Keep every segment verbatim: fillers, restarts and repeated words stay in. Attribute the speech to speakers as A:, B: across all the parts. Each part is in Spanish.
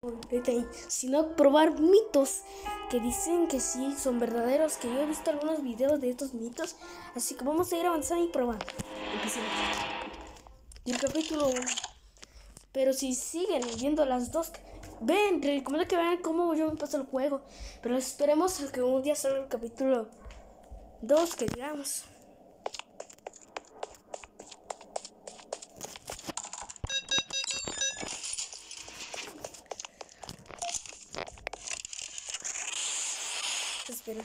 A: sino probar mitos que dicen que sí son verdaderos, que yo he visto algunos videos de estos mitos, así que vamos a ir avanzando y probando. Empecemos. Y el capítulo uno. Pero si siguen viendo las dos, ven, recomiendo que vean cómo yo me paso el juego, pero esperemos a que un día salga el capítulo dos, que digamos. Espera.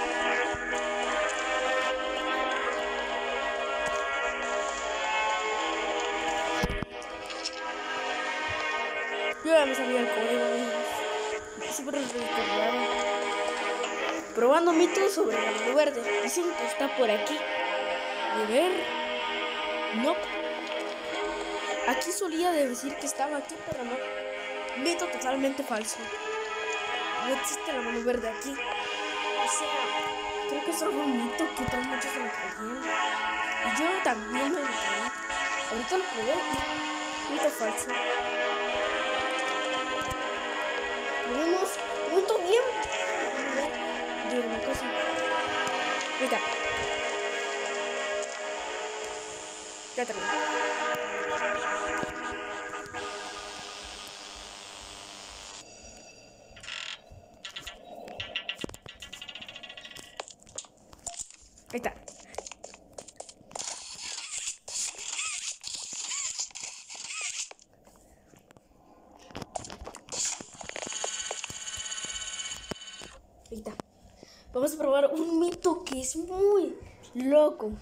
A: Yo ya me sabía el código, amigos. Siempre lo recordaba. Probando mitos sobre la mano verde. Dicen que está por aquí. De ver. No. Aquí solía decir que estaba aquí, pero no. Mito totalmente falso. No existe la mano verde aquí. O sea, creo que es algo un mito que todos muchos se lo creyeron. Y yo también me lo creí. Ahorita lo probé. Mito falso. Probemos mito bien. Digo una cosa. Mira. Ya terminé. Ahí está. Ahí está. Vamos a probar un mito que es muy loco.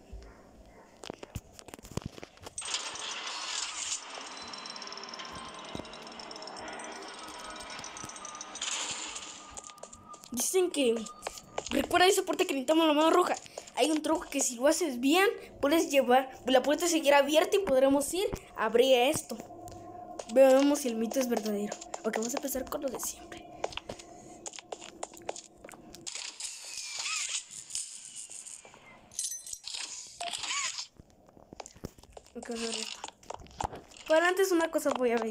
A: Dicen que recuerda ese soporte que necesitamos la mano roja. Hay un truco que si lo haces bien, puedes llevar, la puerta seguirá abierta y podremos ir a abrir esto. Veamos si el mito es verdadero. Ok, vamos a empezar con lo de siempre. Ok, vamos a ver esto. Pero antes una cosa voy a ver.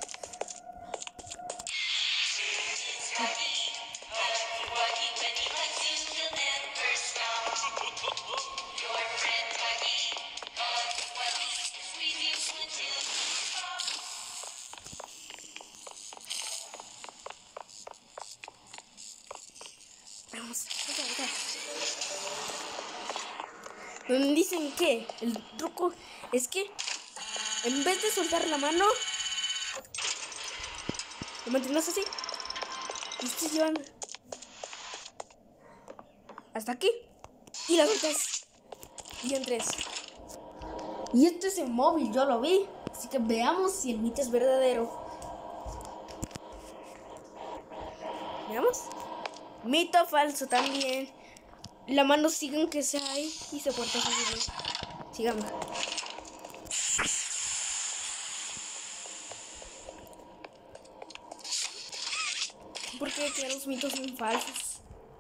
A: Vamos, donde dicen que el truco es que en vez de soltar la mano, lo mantienes así y estás llevando hasta aquí y la sueltas y en tres. Y esto es en móvil, yo lo vi, así que veamos si el mito es verdadero. Veamos. Mito falso también. La mano sigue aunque sea ahí y se porta así. Sigamos. ¿Por qué que los mitos son falsos?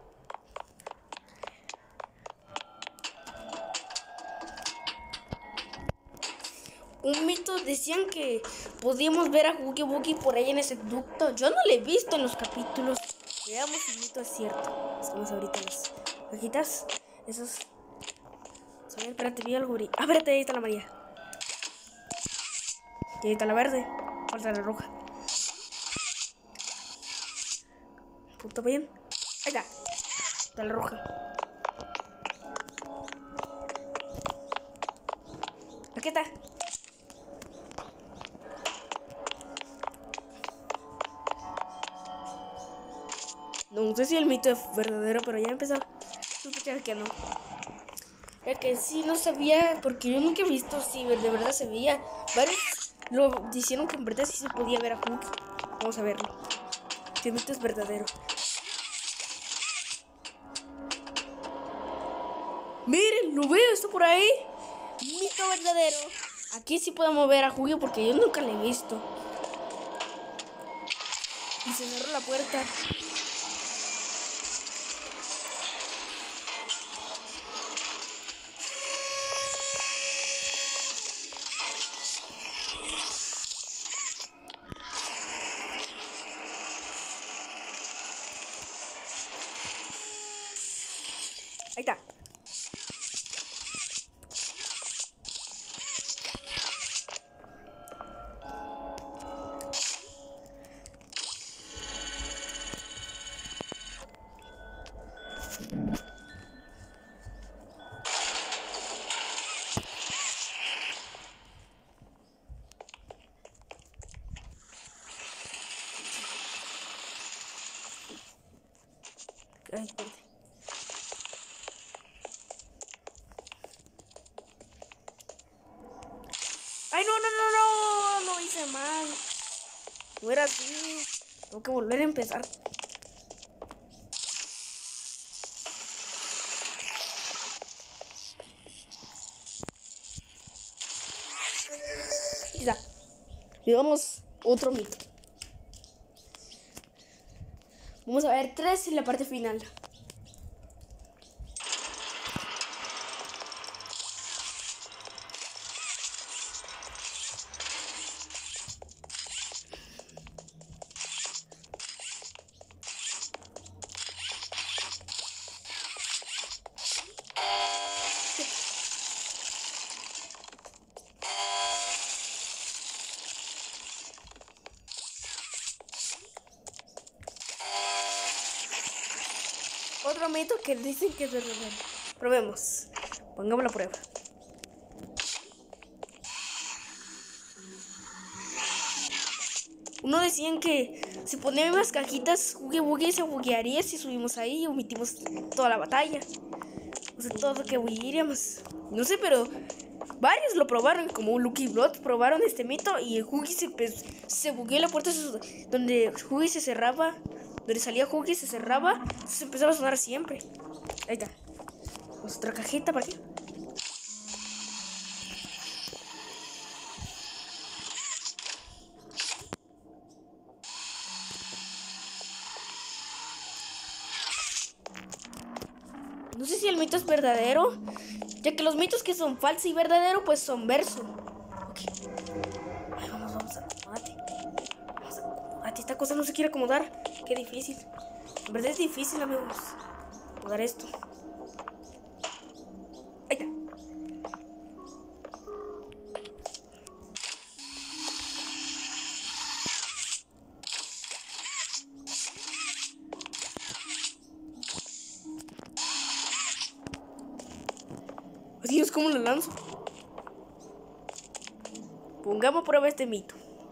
A: Un mito decían que podíamos ver a Huggy Wuggy por ahí en ese ducto. Yo no lo he visto en los capítulos. Veamos si el mito es cierto. Estamos ahorita en las cajitas. Esos. A ver, espérate, vi algo. Ah, espérate, ahí está la amarilla. Y ahí está la verde. Falta la roja. Puto bien. Ahí está. Está la roja. Aquí está. No sé si el mito es verdadero, pero ya empezó a sospechar que no. Ya que sí no sabía, porque yo nunca he visto si de verdad se veía. Varios lo dijeron que en verdad sí se podía ver a Hulk. Vamos a verlo. Si el mito es verdadero. Miren, lo veo, está por ahí. Mito verdadero. Aquí sí podemos ver a Hulk porque yo nunca lo he visto. Y se cerró la puerta. Ahí está. Ay, espérate. Ay, no, no, no, no, lo hice mal. No era así. Tengo que volver a empezar. Ya. Digamos otro mito. Vamos a ver tres en la parte final. Otro mito que dicen que es verdadero. Probemos. Pongamos la prueba. Uno decían que si ponemos cajitas, Huggy Wuggy se buguearía si subimos ahí y omitimos toda la batalla. O sea, todo lo que huiríamos. No sé, pero varios lo probaron, como Lucky Blood probaron este mito y el Huggy se, pues, se bugueó la puerta donde Huggy se cerraba, donde salía Huggy se cerraba, se empezaba a sonar siempre. Ahí está. Pues otra cajita para aquí. No sé si el mito es verdadero, ya que los mitos que son falso y verdadero pues son verso. Ok. Ay, vamos, vamos a acomodarte. Vamos a acomodarte. Esta cosa no se quiere acomodar. Qué difícil. En verdad es difícil, amigos, acomodar esto. Ahí está. Así es como lo lanzo. Pongamos a prueba este mito.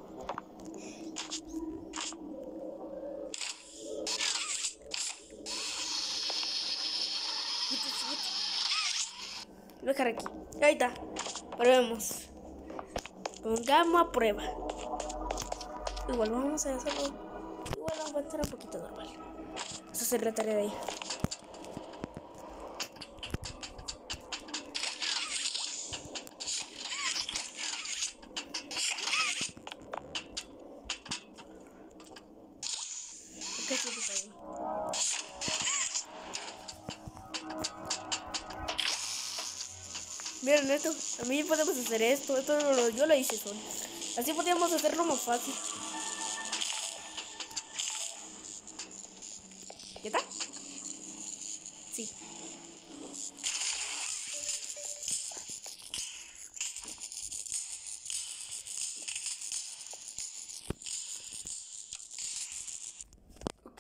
A: Voy a dejar aquí. Ahí está. Probemos. Pongamos a prueba. Igual vamos a hacerlo. Igual vamos a hacer un poquito normal. Vamos a hacer la tarea de ahí. Miren esto, también podemos hacer esto, esto lo, yo lo hice solo. Así podríamos hacerlo más fácil. ¿Ya está? Sí. Ok.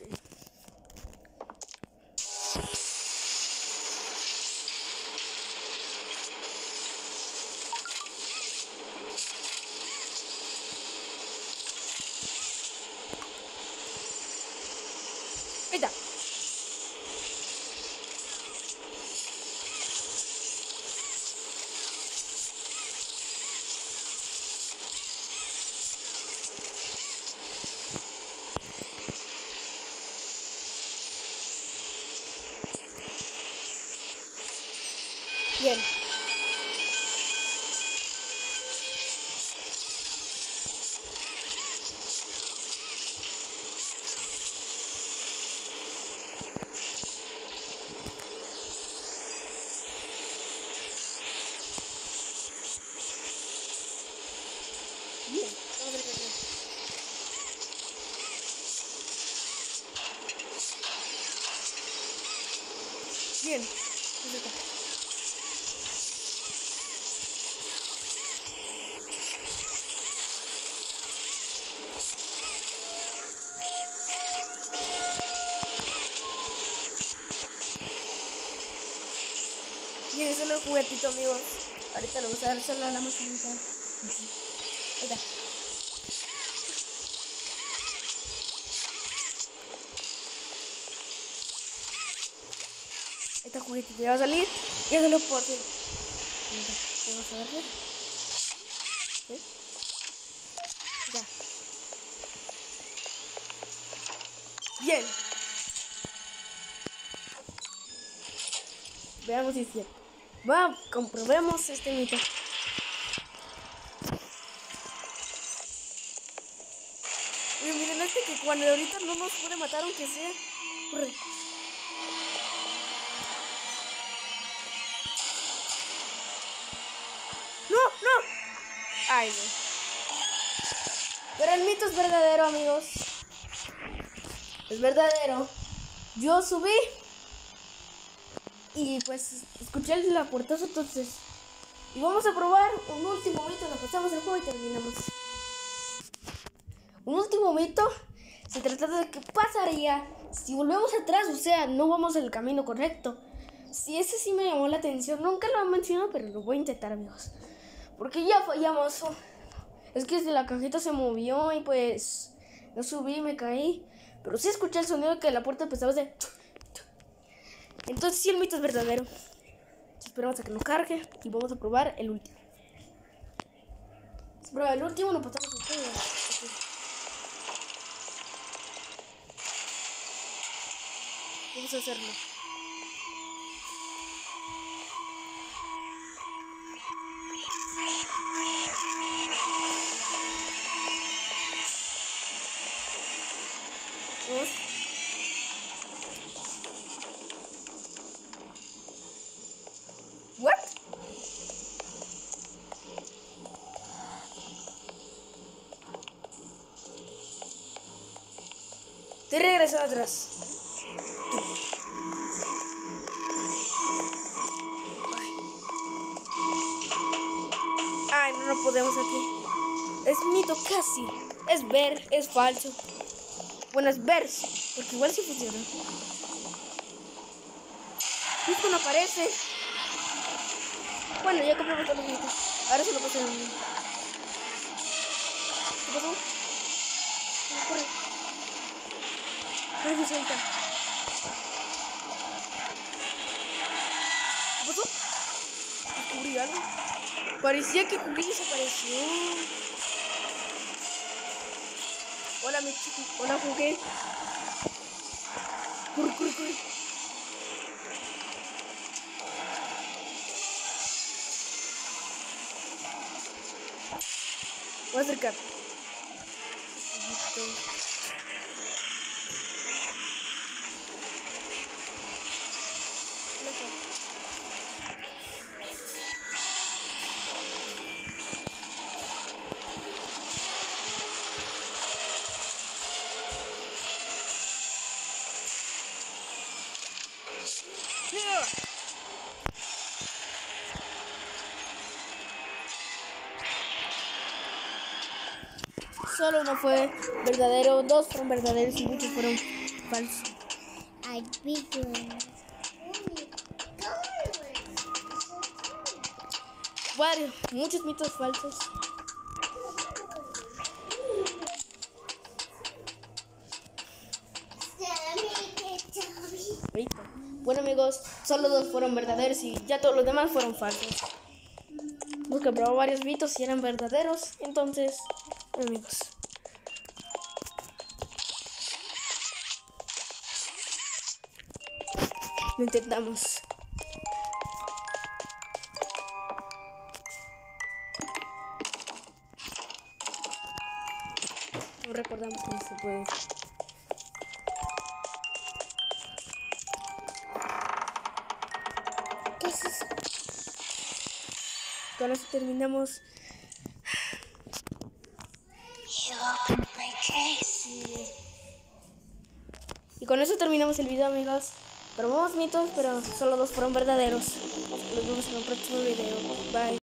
A: Ahí está. Bien. Bien. Vamos a ver qué. Bien. Es acá. Y ese es el juguetito, amigos. Ahorita lo vamos a dar solo a la maquinita. Ahí está. Este juguetito ya va a salir. Y eso lo por fin. Vamos a darle. ¿Sí? Ya. Bien. Veamos si es cierto. Vamos, comprobemos este mito. Y miren este que cuando ahorita no nos puede matar aunque sea. Corre. No, no. Ay, no. Pero el mito es verdadero, amigos. Es verdadero. Yo subí y pues escuché la puertazo, entonces. Y vamos a probar un último mito. Nos pasamos el juego y terminamos. Un último mito se trata de qué pasaría si volvemos atrás, o sea, no vamos en el camino correcto. Si ese sí me llamó la atención, nunca lo he mencionado, pero lo voy a intentar, amigos. Porque ya fallamos. Es que la cajita se movió y pues no subí, me caí. Pero sí escuché el sonido de que la puerta empezaba a hacer. Entonces sí, el mito es verdadero. Esperamos a que nos cargue y vamos a probar el último. Si prueba el último, nos pasamos el juego. Okay. Vamos a hacerlo. Vamos. What? Te regreso atrás. Ay, no, no podemos aquí. Es mito casi. Es ver, es falso. Bueno, es ver, porque igual sí funciona. Justo no aparece. Bueno, ya compramos todos los mitos. Ahora se lo pasé a mí. ¿Qué pasó? Corre. Corre, suelta. ¿Qué pasó? ¿Descubrí algo? Parecía que Juli desapareció. Hola, mi chico. Hola, jugué. Corre, corre, corre. Voy a acercar. Solo uno fue verdadero, dos fueron verdaderos y muchos fueron falsos. Varios, muchos mitos falsos. Bueno, amigos, solo dos fueron verdaderos y ya todos los demás fueron falsos. Hemos comprobado varios mitos y eran verdaderos. Entonces, amigos, lo intentamos. No recordamos cómo se puede. ¿Qué es eso? Con eso terminamos. Y con eso terminamos el video, amigos. Probamos mitos, pero solo dos fueron verdaderos. Nos vemos en un próximo video. Bye.